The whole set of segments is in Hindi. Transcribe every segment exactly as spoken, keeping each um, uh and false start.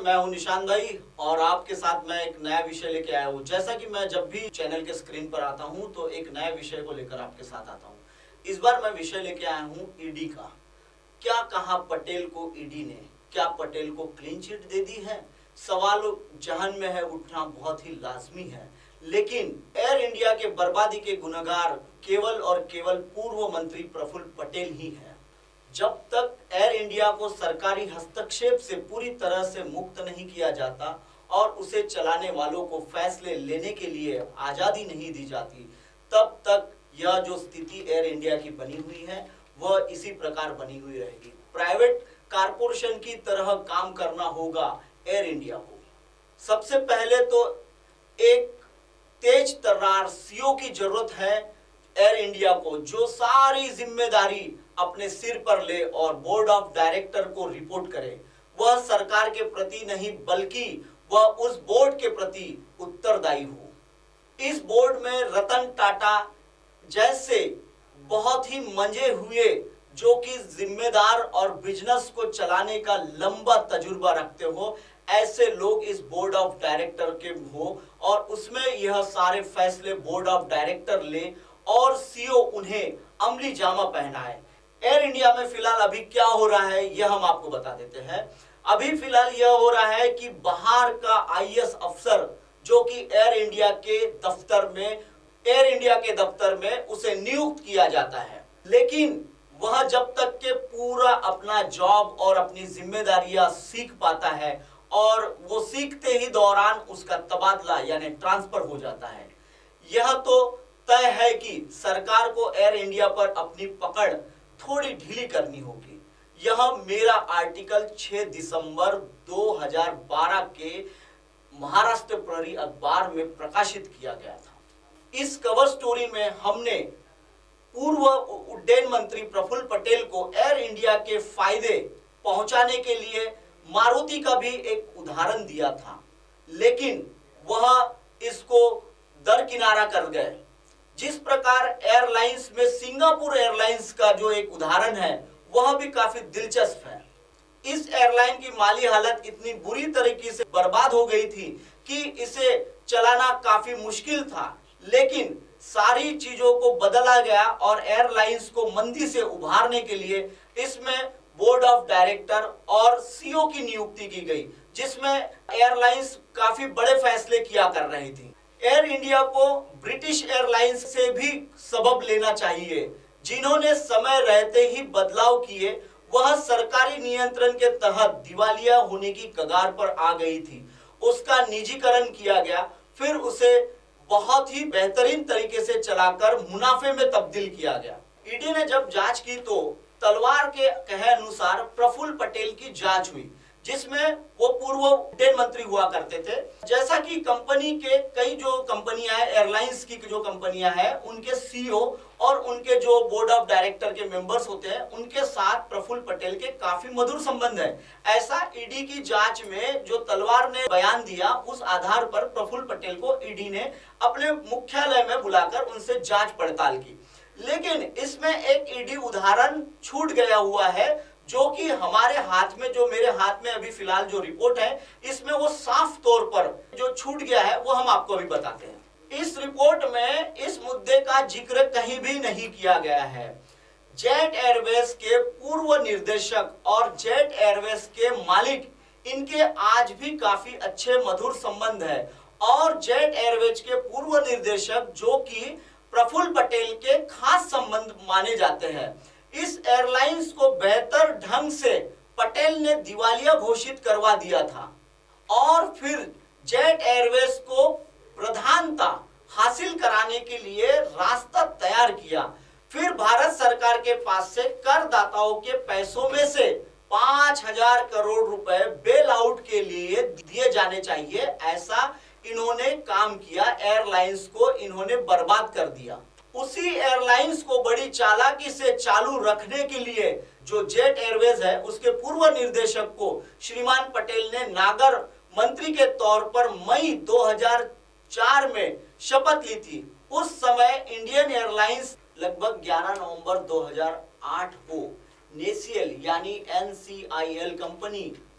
मैं हूं निशान भाई और आपके साथ मैं एक नया विषय लेके आया हूं। जैसा कि मैं जब भी चैनल के स्क्रीन पर आता हूं तो एक नए विषय को लेकर आपके साथ आता हूं। इस बार मैं विषय लेके आया हूं ईडी का। क्या कहा पटेल को ईडी ने? क्या पटेल को क्लीन चिट दे दी है? सवाल जहन में है उठना बहुत ही लाजमी है, लेकिन एयर इंडिया के बर्बादी के गुनहगार केवल और केवल पूर्व मंत्री प्रफुल्ल पटेल ही है। जब तक एयर इंडिया को सरकारी हस्तक्षेप से पूरी तरह से मुक्त नहीं किया जाता और उसे चलाने वालों को फैसले लेने के लिए आजादी नहीं दी जाती, तब तक यह जो स्थिति एयर इंडिया की बनी हुई है वह इसी प्रकार बनी हुई रहेगी। प्राइवेट कारपोरेशन की तरह काम करना होगा एयर इंडिया को। सबसे पहले तो एक तेज तर्रार सीईओ की जरूरत है एयर इंडिया को, जो सारी जिम्मेदारी अपने सिर पर ले और बोर्ड ऑफ डायरेक्टर को रिपोर्ट करे। वह सरकार के प्रति नहीं बल्कि वह उस बोर्ड के प्रति उत्तरदायी हो। इस बोर्ड में रतन टाटा जैसे बहुत ही मंजे हुए, जो कि जिम्मेदार और बिजनेस को चलाने का लंबा तजुर्बा रखते हो, ऐसे लोग इस बोर्ड ऑफ डायरेक्टर के हो और उसमें यह सारे फैसले बोर्ड ऑफ डायरेक्टर ले और सीईओ उन्हें अमली जामा पहनाए। एयर इंडिया में फिलहाल अभी क्या हो रहा है यह हम आपको बता देते हैं। अभी फिलहाल यह हो रहा है कि बाहर का आईएएस अफसर जो कि एयर इंडिया के दफ्तर में एयर इंडिया के दफ्तर में उसे नियुक्त किया जाता है, लेकिन वह जब तक के पूरा अपना जॉब और अपनी जिम्मेदारियां सीख पाता है और वो सीखते ही दौरान उसका तबादला यानी ट्रांसफर हो जाता है। यह तो तय है कि सरकार को एयर इंडिया पर अपनी पकड़ थोड़ी ढीली करनी होगी। यह मेरा आर्टिकल छह दिसंबर दो हज़ार बारह के महाराष्ट्र प्रहरी अखबार में प्रकाशित किया गया था। इस कवर स्टोरी में हमने पूर्व उड्डयन मंत्री प्रफुल्ल पटेल को एयर इंडिया के फायदे पहुंचाने के लिए मारुति का भी एक उदाहरण दिया था, लेकिन वह इसको दरकिनारा कर गए। जिस प्रकार एयरलाइंस में सिंगापुर एयरलाइंस का जो एक उदाहरण है वह भी काफी दिलचस्प है। इस एयरलाइन की माली हालत इतनी बुरी तरीके से बर्बाद हो गई थी कि इसे चलाना काफी मुश्किल था, लेकिन सारी चीजों को बदला गया और एयरलाइंस को मंदी से उभारने के लिए इसमें बोर्ड ऑफ डायरेक्टर और सीईओ की नियुक्ति की गई, जिसमें एयरलाइंस काफी बड़े फैसले किया कर रही थी। एयर इंडिया को ब्रिटिश एयरलाइंस से भी सबक लेना चाहिए, जिन्होंने समय रहते ही बदलाव किए। वह सरकारी नियंत्रण के तहत दिवालिया होने की कगार पर आ गई थी, उसका निजीकरण किया गया, फिर उसे बहुत ही बेहतरीन तरीके से चलाकर मुनाफे में तब्दील किया गया। ईडी ने जब जांच की तो तलवार के कहे अनुसार प्रफुल्ल पटेल की जांच हुई, जिसमें वो पूर्व उड्डयन मंत्री हुआ करते थे। जैसा कि कंपनी के कई जो कंपनियां हैं, एयरलाइंस की जो कंपनियां हैं, उनके सीईओ और उनके जो बोर्ड ऑफ डायरेक्टर के मेंबर्स होते हैं, उनके साथ प्रफुल्ल पटेल के काफी मधुर संबंध है। ऐसा ईडी की जांच में जो तलवार ने बयान दिया, उस आधार पर प्रफुल्ल पटेल को ईडी ने अपने मुख्यालय में बुलाकर उनसे जांच पड़ताल की। लेकिन इसमें एक ईडी उदाहरण छूट गया हुआ है, जो कि हमारे हाथ में, जो मेरे हाथ में अभी फिलहाल जो रिपोर्ट है, इसमें वो साफ तौर पर जो छूट गया है वो हम आपको अभी बताते हैं। इस रिपोर्ट में इस मुद्दे का जिक्र कहीं भी नहीं किया गया है। जेट एयरवेज के पूर्व निर्देशक और जेट एयरवेज के मालिक, इनके आज भी काफी अच्छे मधुर संबंध है और जेट एयरवेज के पूर्व निर्देशक जो कि प्रफुल्ल पटेल के खास संबंध माने जाते हैं। इस एयरलाइंस को बेहतर ढंग से पटेल ने दिवालिया घोषित करवा दिया था और फिर जेट एयरवेज को प्रधानता हासिल कराने के लिए रास्ता तैयार किया। फिर भारत सरकार के पास से करदाताओं के पैसों में से पांच हजार करोड़ रुपए बेल आउट के लिए दिए जाने चाहिए, ऐसा इन्होंने काम किया। एयरलाइंस को इन्होंने बर्बाद कर दिया। उसी एयरलाइंस को बड़ी चालाकी से चालू रखने के लिए जो जेट एयरवेज है, उसके पूर्व निर्देशक को श्रीमान पटेल ने नागर मंत्री के तौर पर मई दो हज़ार चार में शपथ ली थी। उस समय इंडियन एयरलाइंस लगभग ग्यारह नवंबर दो हज़ार आठ को नेसीएल यानी N C I L company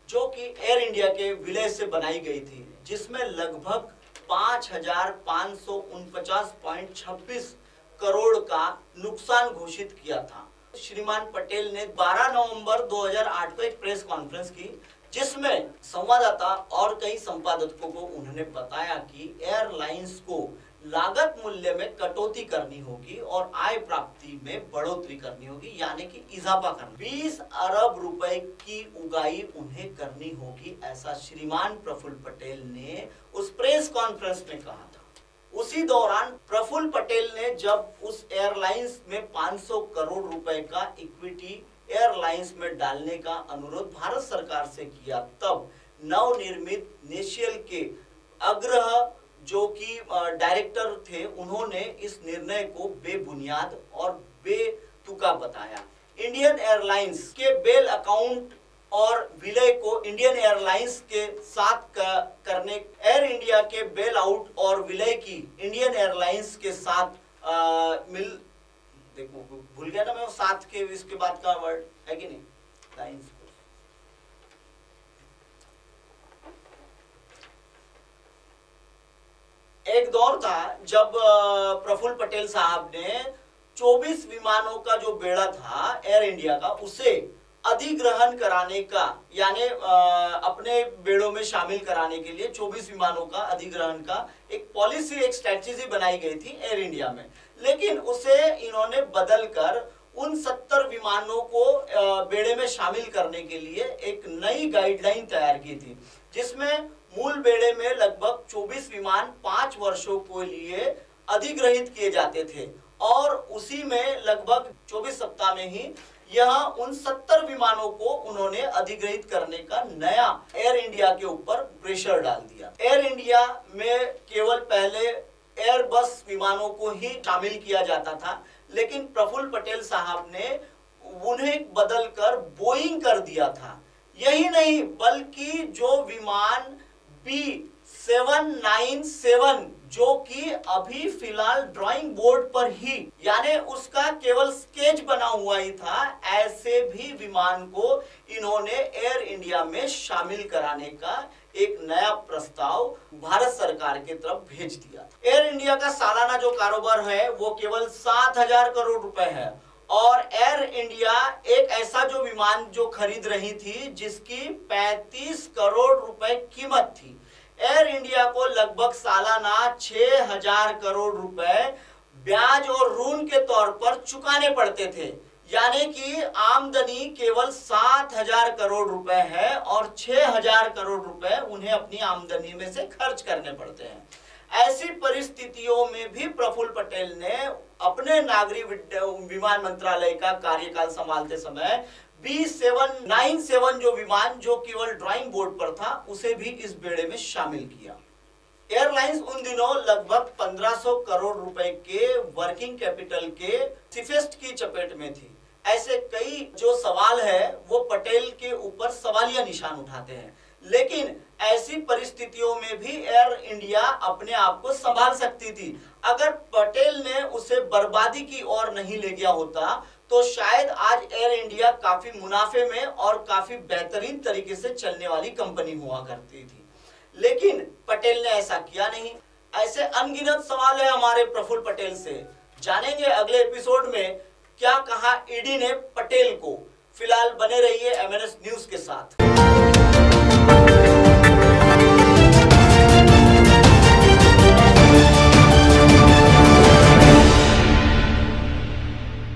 जो कि एयर इंडिया के विलय से बनाई गई थी, जिसमें लगभग पांच हजार पांच सौ उनपचास पॉइंट छब्बीस करोड़ का नुकसान घोषित किया था। श्रीमान पटेल ने बारह नवंबर दो हज़ार आठ को एक प्रेस कॉन्फ्रेंस की, जिसमें संवाददाता और कई संपादकों को उन्होंने बताया कि एयरलाइंस को लागत मूल्य में कटौती करनी होगी और आय प्राप्ति में बढ़ोतरी करनी होगी, यानी कि इजाफा करना। बीस अरब रुपए की उगाही उन्हें करनी होगी, ऐसा श्रीमान प्रफुल्ल पटेल ने उस प्रेस कॉन्फ्रेंस में कहा था। उसी दौरान प्रफुल्ल पटेल ने जब उस एयरलाइंस में पाँच सौ करोड़ रुपए का इक्विटी एयरलाइंस में डालने का अनुरोध भारत सरकार से किया, तब नवनिर्मित नेशियल के अग्रह जो कि डायरेक्टर थे, उन्होंने इस निर्णय को बेबुनियाद और बेतुका बताया। इंडियन एयरलाइंस के बेल अकाउंट और विलय को इंडियन एयरलाइंस के साथ करने, एयर इंडिया के बेल आउट और विलय की इंडियन एयरलाइंस के साथ आ, मिल देखो भूल गया ना मैं वो साथ के इसके बाद का वर्ड है कि नहीं, लाइंस। एक दौर था जब प्रफुल्ल पटेल साहब ने चौबीस विमानों का जो बेड़ा था एयर इंडिया का, उसे अधिग्रहण कराने का, यानी अपने बेड़ों में शामिल कराने के लिए चौबीस विमानों का अधिग्रहण का एक पॉलिसी, एक स्ट्रेटजी बनाई गई थी एयर इंडिया में। लेकिन उसे इन्होंने बदलकर उन सत्तर विमानों को बेड़े में शामिल करने के लिए एक नई गाइडलाइन तैयार की थी, जिसमें मूल बेड़े में लगभग चौबीस विमान पांच वर्षों के लिए अधिग्रहित किए जाते थे और उसी में लगभग चौबीस सप्ताह में ही यह उन सत्तर विमानों को उन्होंने अधिग्रहित करने का नया एयर इंडिया के ऊपर प्रेशर डाल दिया। एयर इंडिया में केवल पहले एयरबस विमानों को ही शामिल किया जाता था, लेकिन प्रफुल्ल पटेल साहब ने उन्हें बदलकर बोइंग कर दिया था। यही नहीं बल्कि जो विमान बी सेवन नाइन सेवन जो कि अभी फिलहाल ड्राइंग बोर्ड पर ही, यानी उसका केवल स्केच बना हुआ ही था, ऐसे भी विमान को इन्होंने एयर इंडिया में शामिल कराने का एक नया प्रस्ताव भारत सरकार की तरफ भेज दिया। एयर इंडिया का सालाना जो कारोबार है वो केवल सात हजार करोड़ रुपए है और एयर इंडिया एक ऐसा जो विमान जो खरीद रही थी जिसकी पैंतीस करोड़ रुपए कीमत थी। एयर इंडिया को लगभग सालाना छह हजार करोड़ रुपए ब्याज और ऋण के तौर पर चुकाने पड़ते थे, यानी कि आमदनी केवल सात हजार करोड़ रुपए है और छह हजार करोड़ रुपए उन्हें अपनी आमदनी में से खर्च करने पड़ते हैं। ऐसी परिस्थितियों में भी प्रफुल्ल पटेल ने अपने नागरिक विमान मंत्रालय का कार्यकाल संभालते समय बी सेवन नाइन सेवन जो विमान जो केवल ड्राइंग बोर्ड पर था, उसे भी इस बेड़े में शामिल किया। एयरलाइंस उन दिनों लगभग पंद्रह सौ करोड़ रुपए के वर्किंग कैपिटल के सिफेस्ट की चपेट में थी। ऐसे कई जो सवाल है वो पटेल के ऊपर सवालिया निशान उठाते हैं, लेकिन ऐसी परिस्थितियों में भी एयर इंडिया अपने आप को संभाल सकती थी। अगर पटेल ने उसे बर्बादी की ओर नहीं ले गया होता तो शायद आज एयर इंडिया काफी मुनाफे में और काफी बेहतरीन तरीके से चलने वाली कंपनी हुआ करती थी, लेकिन पटेल ने ऐसा किया नहीं। ऐसे अनगिनत सवाल है हमारे प्रफुल्ल पटेल से। जानेंगे अगले एपिसोड में क्या कहा ईडी ने पटेल को। फिलहाल बने रहिए एम एन एस न्यूज के साथ।